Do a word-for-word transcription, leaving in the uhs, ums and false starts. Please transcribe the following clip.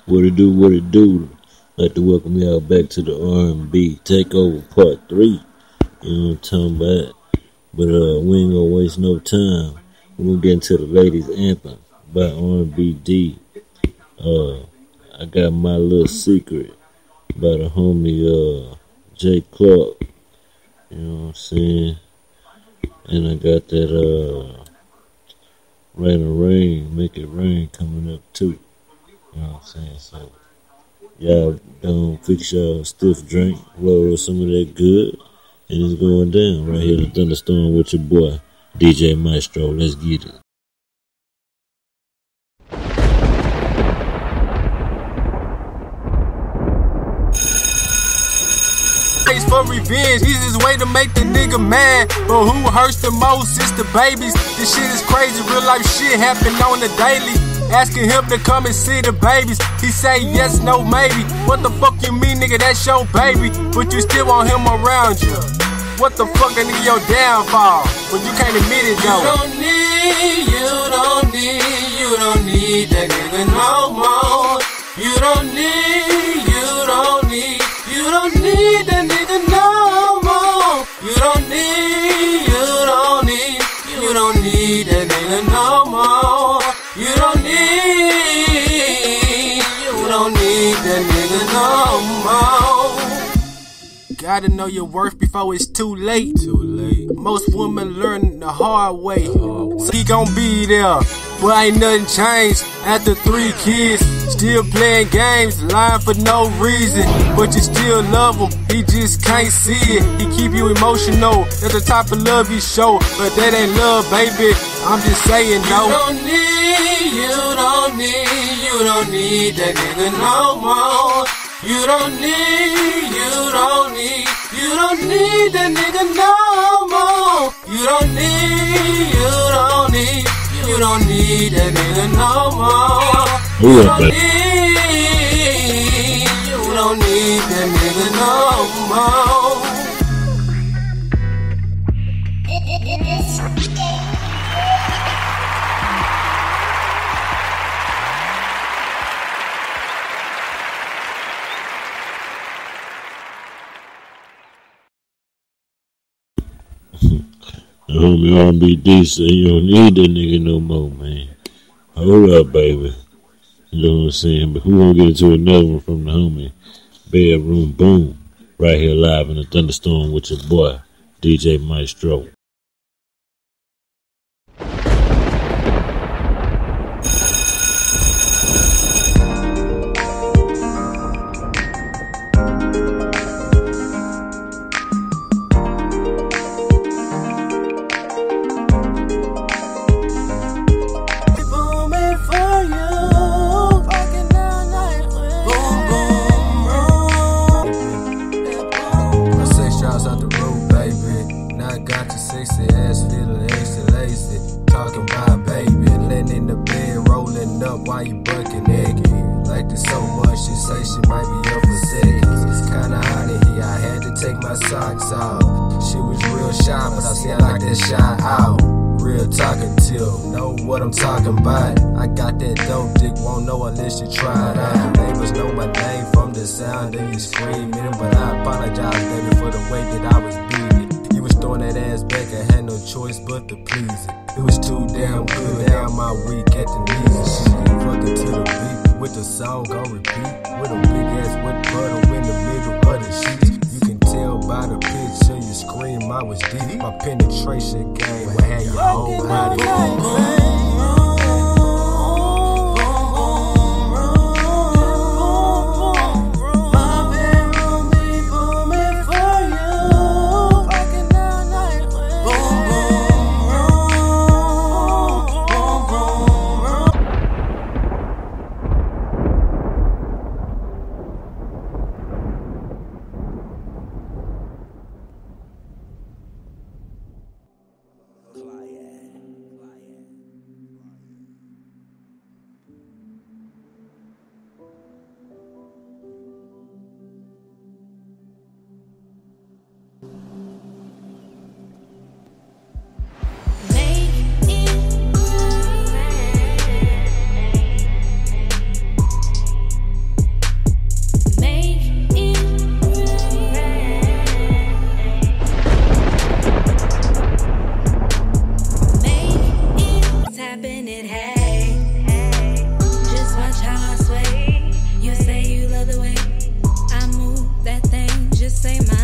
What it do, what it do. Like to welcome y'all back to the R and B Takeover Part three. You know what I'm talking about? But uh, we ain't gonna waste no time. We're gonna get into the ladies' anthem by R and B D. Uh, I got My Little Secret by the homie uh, Jay Clark. You know what I'm saying? And I got that uh, Rain or Rain, Make It Rain coming up too. You know what I'm saying? So y'all don't fix y'all stiff drink, roll some of that good, and it's going down right here in the Thunderstorm with your boy, D J Maestro. Let's get it. For revenge, easiest way to make the nigga mad. But who hurts the most? It's the babies. This shit is crazy, real life shit happen on the daily. Asking him to come and see the babies. He say yes, no, maybe. What the fuck you mean, nigga? That's your baby. But you still want him around you. What the fuck, a nigga, your downfall? But you can't admit it, though. You don't need, you don't need, you don't need that nigga no more. You don't need, you don't need, you don't need that nigga no more. You don't need, you don't need, you don't need that nigga no more. You don't need, you don't need that nigga no more. Gotta know your worth before it's too late. Too late. Most women learn the hard way. So he gon' be there, but ain't nothing changed. After three kids, still playing games, lying for no reason. But you still love him, he just can't see it. He keep you emotional, that's the type of love he show. But that ain't love, baby, I'm just saying no. You don't need, you don't need, you don't need that nigga no more. You don't need, you don't need, you don't need that nigga no more. You don't need, you don't need, you don't need that nigga no more. You don't need, you don't need that nigga no more. The homie R and B D say you don't need that nigga no more, man. Hold up, baby. You know what I'm saying? But we gonna get into another one from the homie Bedroom Boom, right here live in the Thunderstorm with your boy, D J Maestro. Why you bucking naked? Like this so much, she say she might be up for seconds. It's kinda hot in here, I had to take my socks off. She was real shy, but I see I like that shy out. Real talkative, know what I'm talking about. I got that dope dick, won't know unless you try it out. Neighbors know my name from the sound of you screaming, but I apologize, baby, for the way that I was beating. You was throwing that ass back, I had no choice but to please it. It was too damn good, down my weak at the knees and shit. Fucking to the beat, with the song on repeat. With a big ass wet puddle in the middle of the sheets. You can tell by the picture you scream I was deep. My penetration game will have your whole body. say my